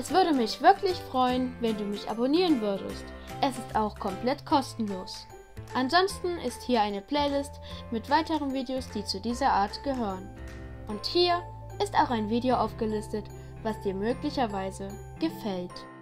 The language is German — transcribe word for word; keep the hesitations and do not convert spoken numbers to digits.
Es würde mich wirklich freuen, wenn du mich abonnieren würdest. Es ist auch komplett kostenlos. Ansonsten ist hier eine Playlist mit weiteren Videos, die zu dieser Art gehören. Und hier ist auch ein Video aufgelistet, was dir möglicherweise gefällt.